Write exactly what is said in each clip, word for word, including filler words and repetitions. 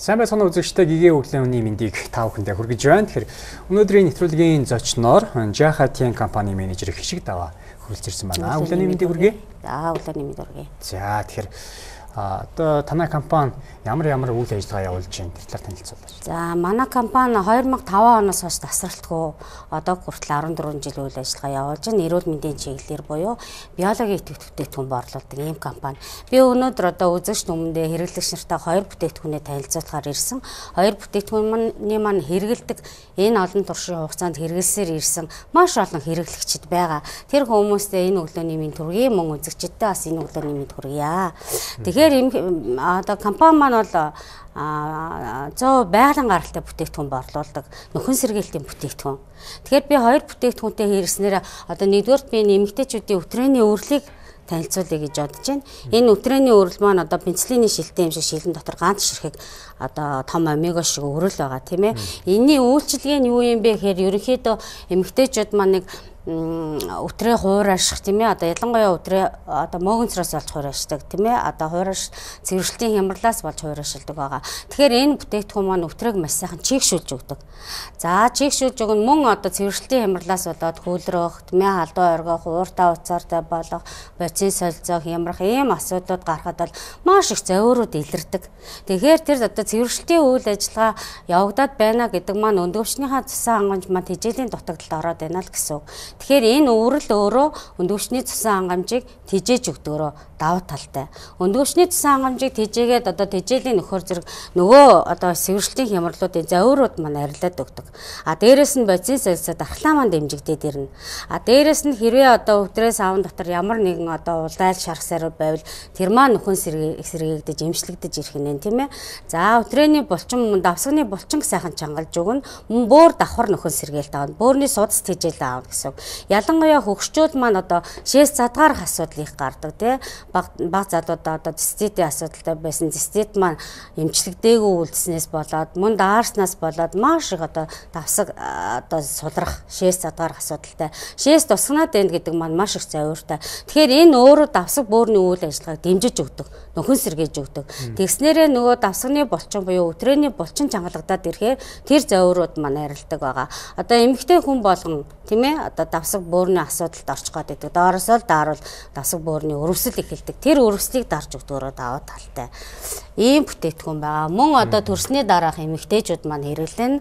Сайн байцгаана үзэгчдээ Гигээ өглөөний мэндийг та бүхэндээ хүргэж байна. Тэгэхээр өнөөдрийн нэвтрүүлгийн зочноор Жахатин компани менежер Хишиг Даваа хүрэлцэж ирсэн байна. Өглөөний мэндийг хүргэе. За өглөөний мэнд хүргэе. За тэгэхээр одоо танай компани ямар ямар үйл ажиллагаа явуулж байна? Тэр талаар танилцуулаач. За манай компани хоёр мың таван оноос хойш тасралтгүй одоо хүртэл арван дөрвөн жил үйл ажиллагаа явуулж байна. Эрүүл мэндийн чиглэлээр буюу биологийн идэвхтэй бүтээгдэхүүн борлуулдаг ийм компани. Би өнөөдөр одоо үзэгч хүмүүстээ хэрэглэгч нартай хоёр бүтээгдэхүүнээ танилцуулахаар ирсэн. Хоёр бүтээгдэхүүний маань хэрэгэлдэг энэ олон туршийн хугацаанд хэрэгэлсээр ирсэн маш олон хэрэглэгчид байгаа. Тэр хүмүүстээ энэ өглөөний мэнд хүргэе. Мөн үзэгчдээ бас энэ өглөөний мэнд хүргье. Тэгэхээр ийм одоо компани маань бол зөө байгалийн гаралтай бүтээгдэхүүн борлуулдаг нөхөн сэргээлтийн бүтээгдэхүүн. Тэгэхээр би хоёр бүтээгдэхүүнтэй хэрэгснээр одоо нэгдүгээрт би эмэгтэйчүүдийн өтрээний өрлийг танилцуулъя гэж бодож байна. Энэ өтрээний өрөл маань одоо пенцилиний шилтэн юм шиг шилэн дотор ганц ширхэг одоо том омега шиг өрөл байгаа тийм ээ. Энийний үйлчилгээ нь юу юм бэ гэхээр ерөнхийдөө эмэгтэйчүүд маань нэг өтрээ хуурайших тийм ээ одоо ялангуяа өтрээ одоо мөөгөнцрөөс болж хуурайшдаг тийм ээ одоо хуурайш цэвэрлтийн хямралаас болж хуурайшилдаг байгаа. Тэгэхээр энэ бүтээгдэхүүн маань өтрээг маш сайхан чийгшүүлж өгдөг. За чийгшүүлж өгөн мөн одоо цэвэрлтийн хямралаас болоод хөлрөх тийм ээ халдуу оргих ууртаа уцаартай болох боцин солилцох хямрах ийм асуудлууд гарахад бол маш их зовиорууд илэрдэг. Тэгэхээр тэр одоо цэвэрлтийн үйл ажиллагаа явагдаад байна гэдэг маань өндөвчнийхаа цусан хангамж маань тэжээлийн дутагдалд ороод байна л гэсэн үг. Тэгэхээр энэ өвөрл өөрөө өндөвчний цусан хангамжийг тижээж өгдөгрөө давуу талтай. Өндөвчний цусан хангамжийг тижээгээд одоо тижээлийн нөхөр зэрэг нөгөө одоо сэвэршлтийн хямралуудын завиурууд маань арилаад өгдөг. А дээрэс нь бодис солилцоо дархлаа маань дэмжигдээд ирнэ. А дээрэс нь хэрвээ одоо өвдрээс аавн дотор ямар нэгэн одоо улайл шарх сарв байвал тэр маань нөхөн сэргээгдэж эмчлэгдэж ирэх нэ тийм ээ. За өвдрээний булчин давсганы булчин сайхан чангалж өгнө. Мөн бөөр давхар нөхөн сэргээлт аавна. Бөөрний судас тижээл аавна гэсэн. Ялангуяа хөгшчүүд маань одоо шээс задгаарх асуудал их гардаг тий баг баг залуудаа одоо циститийн асуудалтай байсан цистит маань эмчлэгдээгүй үлдснээс болоод мөн даарснаас болоод маш их одоо давсаг одоо сулрах шээс задгаарх асуудалтай шээс тусгнаад байна гэдэг маань маш их зовиортой. Тэгэхээр энэ өөрөө давсаг бөөрийн үйл ажиллагааг дэмжиж өгдөг нөхөн сэргээж өгдөг. Тэгснээрээ нөгөө давсганы булчин буюу өтрээний булчин чангалагдаад ирэхээр тэр зовиорууд маань арилдаг байгаа. Одоо эмэгтэй хүн болгон тийм ээ одоо давсаг бөөрийн асуудалд орчих гээд байдаг. Доороос л дааруул давсаг бөөрийн өрөвсөл эхэлдэг. Тэр өрөвслийг дарж өгдөгрөө даваа талтай. Ийм бүтээгдэхүүн байгаа. Мөн одоо төрсний дараах эмэгтэйчүүд маань хэрэглэн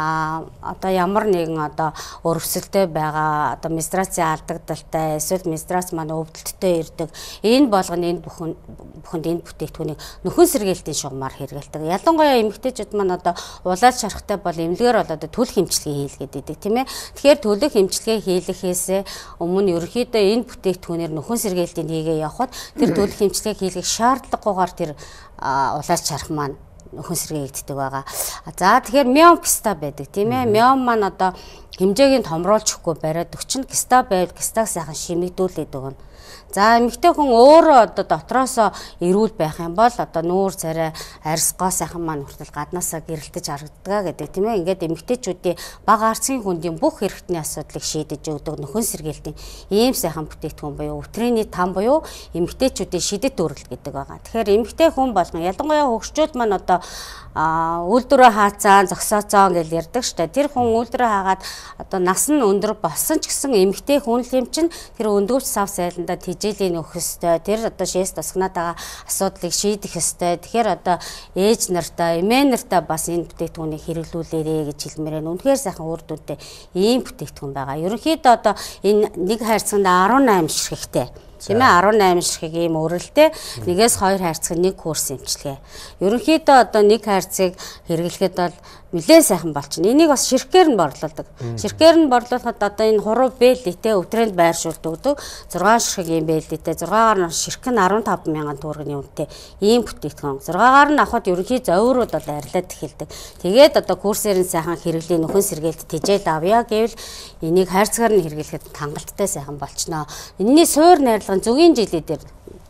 а одоо ямар нэгэн одоо өрөвсөлтэй байгаа одоо менструацийн алдагдaltaй эсвэл менструац маань өвдөлттэй ирдэг. Энэ болгоны энэ бүхэн бүхэнд энэ бүтээгдэхүүнийг нөхөн сэргээлтийн шугамар хэрэгэлдэг. Ялангуяа эмэгтэйчүүд маань одоо улаал шархтай бол эмнэлгээр бол одоо төлөх эмчилгээ хийлгээд идэг тийм ээ. Тэгэхээр төлөх эмчилгээ хийлгэхээс өмнө ерөнхийдөө энэ бүтээгдэхүүнээр нөхөн сэргээлтийг хийгээ явахад тэр төлөх эмчилгээг хийлгэх шаардлагагүйгээр тэр улаал шарх маань нөхөн сэргээгддэг байгаа. За тэгэхээр миом киста байдаг тийм ээ. Миом маань одоо хэмжээг нь томруулчихгүй бариад өчнө киста байвал кистаг сайхан шимэгдүүлээд өгнө. За эмэгтэй хүн өөрөө одоо дотроосоо эрүүл байх юм бол одоо нүүр царай арьс гоо сайхан маань хүртэл гаднаасаа гэрэлтэж харагддаг гэдэг тийм ээ. Ингээд эмэгтэйчүүдийн бага арцгийн хүндийн бүх хэрэгтний асуудлыг шийдэж өгдөг нөхөн сэргээлтийн ийм сайхан бүтээгдэхүүн буюу өтрээний там буюу эмэгтэйчүүдийн шидэт өрөл гэдэг байгаа. Тэгэхээр эмэгтэй хүн болгон ялангуяа хөгшчүүд маань одоо үйлдвэрээ хаацаа зогсооцоо гэж ярьдаг штэ. Тэр хүн үйлдвэрээ хаагаад одоо нас нь өндөр болсон ч гэсэн эмэгтэй хүн л юм чинь тэр өндөвч сав сайландаа тижээлийн өгөх ёстой. Тэр одоо шээс тусгнаад байгаа асуудлыг шийдэх ёстой. Тэгэхээр одоо ээж нартай, эмээ нартай бас энэ бүтээгдэхүүнийг хэрэглүүлээрэ гэж хэлмээр байна. Үнэхээр сайхан үр дүнтэй ийм бүтээгдэхүүн байгаа. Ерөнхийдөө одоо энэ нэг хайрцагт арван аймаг ширхэгтэй. Тийм ээ арван аймаг ширхэг ийм өрөлтэй нэгээс хоёр хайрцаг нэг курс эмчилгээ. Ерөнхийдөө одоо нэг хайрцгийг хэрэглэхэд бол нэлээд сайхан болчихно. Энийг бас ширхгээр нь борлуулдаг. Ширхгээр нь борлуулахад одоо энэ хуруу бэлдтэй өвтрээнд байршуулт өгдөг. зургаан ширхэг ийм бэлдтэй зургаагаар нь ширхэг нь арван таван мянган төгрөгийн үнэтэй ийм бүтээгдэхүүн. зургаагаар нь авахд ерөнхий зовиорууд бол арилаад эхэлдэг. Тэгээд одоо курсээр нь сайхан хэрэглээ нөхөн сэргээлт тижээл авъя гэвэл энийг хайрцагаар нь хэрэглэхэд хангалттай сайхан болчихно. Энэний суур найрлагын зүгийн жилүүдээр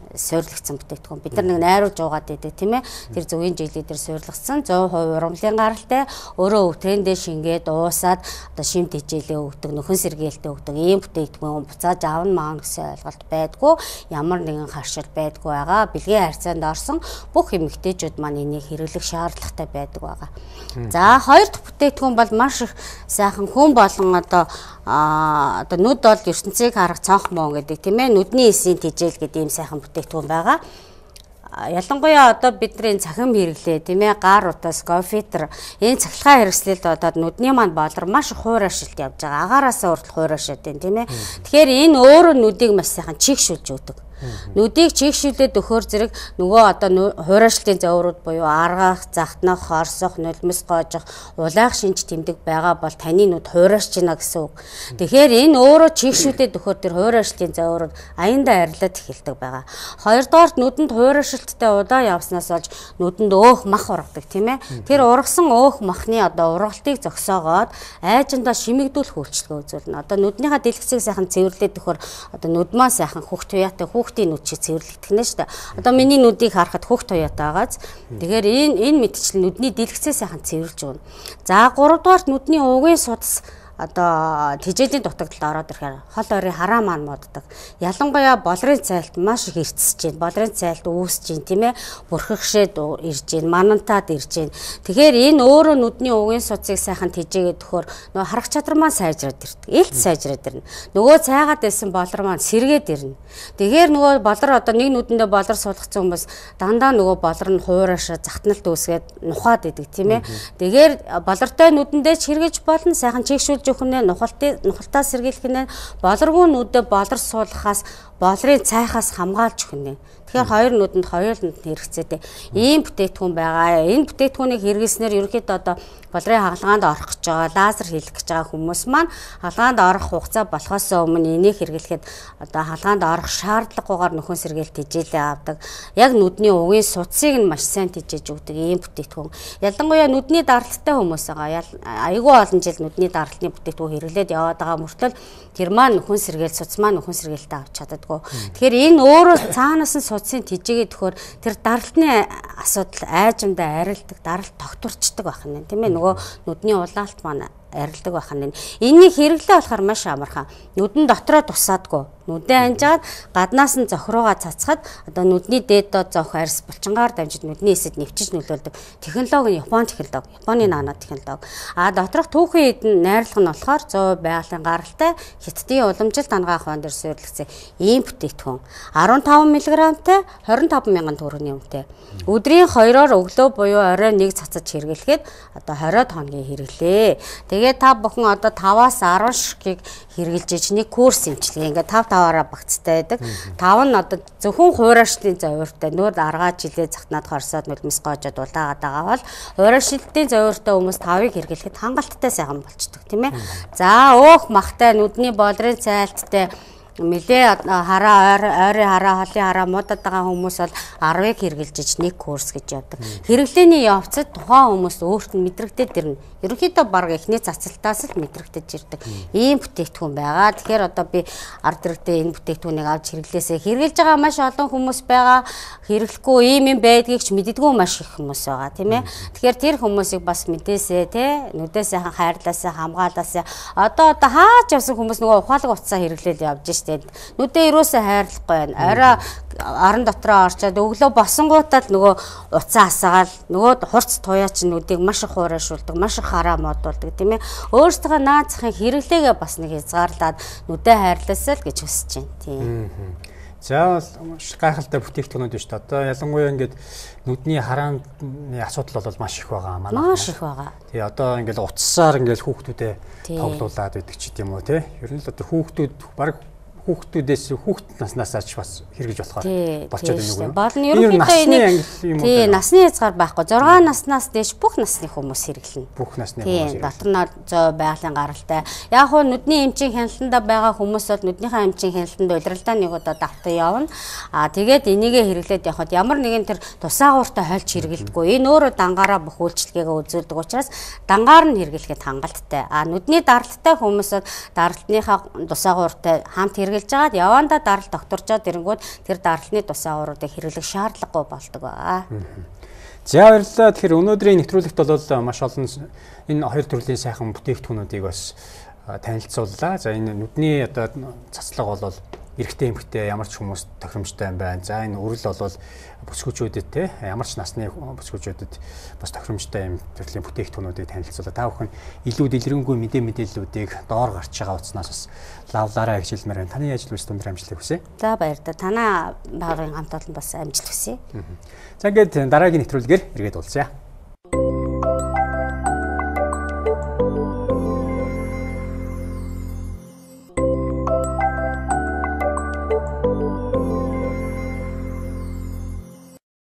суйрлагдсан бүтээгдэхүүн. Бид нар нэг найруулж уугаад идэг тийм ээ. Тэр зөвгийн жилийн дээр суйрлагдсан сто хувь ургамлын гаралтай өөрөө өвтрэндээ шингээд уусаад одоо шимт хичээлээ өгдөг, нөхөн сэргээлтээ өгдөг ийм бүтээгдэхүүн буцааж аавн маан гэсэн ойлголт байдгүй. Ямар нэгэн харшил байдгүй байгаа. Бэлгийн харьцаанд орсон бүх эмэгтэйчүүд маань энийг хэрэглэх шаардлагатай байдаг байгаа. За хоёр дахь бүтээгдэхүүн бол маш их сайхан хүн болгон одоо а одоо нүд бол ертөнцийг харах цонх муу гэдэг тийм ээ, нүдний эсийн тижээл гэдэг ийм сайхан бүтээгдэхүүн байгаа. Ялангуяа одоо бидний цахим хэрэглээ тийм ээ, гар утас, кофетер энэ цахилгаан хэрэгслэлд одоо нүдний маань болор маш их хуурайшилт явж байгаа. Агаараасаа хүртэл хуурайшаад байна тийм ээ. Тэгэхээр энэ өөрөө нүдийг маш сайхан чигшүүлж өгдөг. Нүдийг чигшүүлээд өгөхөр зэрэг нөгөө одоо хуурайшлтын зоврууд буюу аргах, захтнах, хорсох, нулимс гоожих, улайх шинж тэмдэг байгаа бол таны нүд хуурайш гинэ гэсэн үг. Тэгэхээр энэ өөрөө чигшүүлээд өгөхөр тэр хуурайшлтын зоврууд аяндаа арилаад эхэлдэг байгаа. Хоёрдугаар нүдэнд хуурайшлттай удаа явснаас болж нүдэнд өөх мах ургадаг тийм ээ. Тэр ургасан өөх махны одоо ургалтыг зогсоогоод айжиндаа шимэгдүүлэх үйлчлэгээ үзүүлнэ. Одоо нүднийхээ дэлгэцийг сайхан цэвэрлээд өгөхөр одоо нүдмаа сайхан хөхт туяатай хүүхдийн нүд шиг цэвэрлэгдэх нэ шүү дээ. Одоо миний нүдийг харахад хөхт туяатай байгааз. Тэгэхээр энэ энэ мэдчлэл нүдний дэлгэцээ сайхан цэвэрлж өгнө. За гуравдугаар нүдний угийн судас одоо тижээлийн дутагдалд ороод ирэхээр хол ойрын хараа маань моддаг. Ялангуяа болрын цайлт маш их эртсэж байна. Болрын цайлт үүсэж байна тийм ээ. Бүрхэгшээд ирж байна. Манантаад ирж байна. Тэгэхээр энэ өөрөө нүдний угийн судсыг сайхан тижээгээд өгөхөөр нөгөө харах чадвар маань сайжраад ирдэг. Илт сайжраад ирнэ. Нөгөө цайгаад байсан болор маань сэргээд ирнэ. Тэгэхээр нөгөө болор одоо нэг нүдэндээ болор суулгацсан хүмүүс дандаа нөгөө болор нь хуурайшаа захтналт үүсгээд нухаад идэг тийм ээ. Тэгэхээр болортой нүдэндээ ч хэрэгэж болно, сайхан чигшүүл өхнөө нухалтын нухалтаа сэргийлэх нэ болоргүй нүдэд болор суулгахаас болрын цайхаас хамгаалж өгнө. Тэгэхээр хоёр нүдэнд хоёр нүдэнд хэрэгцээтэй ийм бүтээгдэхүүн байгаа. Энэ бүтээгдэхүүнийг хэрэглэснээр ерөнхийдөө одоо болрын хаалгаанд орох гэж байгаа, лазер хийх гэж байгаа хүмүүс маань хаалгаанд орох хугацаа болохоос өмнө энийг хэрэглэхэд одоо хаалгаанд орох шаардлагагүйгээр нөхөн сэргээл тижээлээ авдаг. Яг нүдний угийн судсыг нь маш сайн тижээж өгдөг ийм бүтээгдэхүүн. Ялангуяа нүдний даралттай хүмүүс байгаа. Айгүй олон жил нүдний даралтны бүтээгдэхүүн хэрэглээд яваад байгаа мөртөл тэр маань нөхөн сэргээл судс маань нөхөн сэргээлтэй авч чаддаггүй. Тэгэхээр энэ өөрөө цаанаас нь судсын тижээгээд өгөхөр тэр даралтны асуудал айжмдаа арилдаг, даралт тогтворчдаг байх нь тийм ээ. Нөгөө нүдний улаалт маань арилдаг байх нь. Энийг хэрэглээ болохоор маш амархан. Нүдэн дотроо тусаадгүй. Нүдээ анжаад гаднаас нь зохируугаа цацхад одоо нүдний дээд доод зовх арьс булчингаар дамжиж нүдний эсэд нэвчиж нөлөөлдөг технологи нь Японы технологи, Японы нано технологи. А доторх түүхэн эдэн найрлах нь болохоор зөө байгалийн гаралтай хятадын уламжлалт ангаа ахуйн дээр суйрлагдсан ийм бүтээгдэхүүн. арван таван миллиграммтай хорин таван мянган төгрөгийн үнэтэй. Өдрийн хоёроор өглөө буюу оройн нэг цацаж хэрэглэхэд одоо хориод хоногийн хэрэглээ. Тэгээд та бүхэн одоо таваас арван ширхгийг хэрэгжилж иж нэг курс имчилгээ ингээд тав таваараа багцтай байдаг. тав нь одоо зөвхөн хуурайшлтын зовёртой нөр аргаад жилээ захнаад хорсоод нулимс гоожод улаагаад байгаа бол хуурайшлтын зовёртой хүмүүс тавыг хэрэглэхэд хангалттай сайхан болчдөг тийм ээ. За өөх махтай нүдний болрын цайлттай Мэлээ хараа ойрын хараа холын хараа муудаад байгаа хүмүүс бол арвыг хэрэгжилж иж нэг курс гэж явдаг. Хэрэглээний явцад тухайн хүмүүс өөрт нь мэдрэгдээд ирнэ. Ерөнхийдөө баг эхний цацалтаас л мэдрэгдэж ирдэг. Ийм бүтээгдэхүүн байгаа. Тэгэхээр одоо би ард иргэдээ энэ бүтээгдэхүүнийг авч хэрэглээсээ хэрэгжилж байгаа маш олон хүмүүс байгаа. Хэрэглэхгүй ийм юм байдгийг ч мэддэггүй маш их хүмүүс байгаа тийм ээ. Тэгэхээр тэр хүмүүсийг бас мэдээсээ те нүдээ сайхан хайрлаасаа хамгаалаасаа одоо одоо хаач явсан хүмүүс нөгөө ухаалаг утсаа хэрэглээл явж штэ. Нүдээ юусаа хайрлахгүй байна. Орой орон дотроо орчоод өглөө босонгуудад нөгөө уцаа асаагаал нөгөө хурц туяа чинь нүдийг маш их хуурайшуулдаг, маш их хараа модуулдаг тийм ээ. Өөрсдөө наацхын хэрэглээгээ бас нэг хязгаарлаад нүдээ хайрлаасаа л гэж хүсэж байна тийм. За маш гайхалтай бүтээгдэхүүнүүд байна шүү дээ. Одоо ялангуяа ингээд нүдний харааны асуудал бол маш их байгаа манай. Маш их байгаа. Тий одоо ингээд утсаар ингээд хүүхдүүдэд тоглуулад байдаг ч гэдэм үү те. Ер нь л одоо хүүхдүүд баг хүүхдүүдээс хүүхд наснаас ч бас хэрэгж болохоор болчиход байна уу? Болно ерөнхийдөө энийг тий насны хязгаар байхгүй. зургаан наснаас дээш бүх насны хүмүүс хэрэглэнэ. Бүх насны хүмүүс. Тий дотор нь зөө байгалийн гаралтай. Яг хөө нүдний эмчийн хяналтанда байгаа хүмүүс бол нүднийхээ эмчийн хяналтанд удиралдаа нэг удаа давтан явна. Аа тэгээд энийгээ хэрэглээд явхад ямар нэгэн тэр тусаагууртай хольж хэрэглэдэггүй. Энэ өөрөө дангаараа бүх үйлчлэгээ үзүүлдэг учраас дангаар нь хэрэглэхэд хангалттай. Аа нүдний даралттай хүмүүс бол даралтныхаа тусаагууртай хамт хэрэглэж хэрэгжилж жагаад явандаа даралт докторжоод ирэнгүүт тэр даралтны тусаа ууруудыг хэрэглэх шаардлагагүй болдог аа. За баярлалаа. Тэгэхээр өнөөдрийн нэвтрүүлэгт бол маш олон энэ хоёр төрлийн сайхан бүтээгдэхүүнүүдийг бас танилцууллаа. За энэ нүдний одоо цацлага бол эрэгтэй эмэгтэй ямар ч хүмүүс тохиромжтой юм байна. За энэ өрөл бол бүсгүүчүүдэд те ямар ч насны бүсгүүчүүдэд бас тохиромжтой юм төрлийн бүтээгдэхүүнүүдийг танилцууллаа. Та бүхэн илүү дэлгэрэнгүй мэдээ мэдээллүүдийг доор гарч байгаа утснаас бас лавлаараа гэж хэлмээр байна. Таны ажил үйлс өндөр амжилт хүсье. За баярлалаа. Танаа байгууллагын хамт олон бас амжилт хүсье. За ингээд дараагийн нэвтрүүлгээр эргээд уулзъя.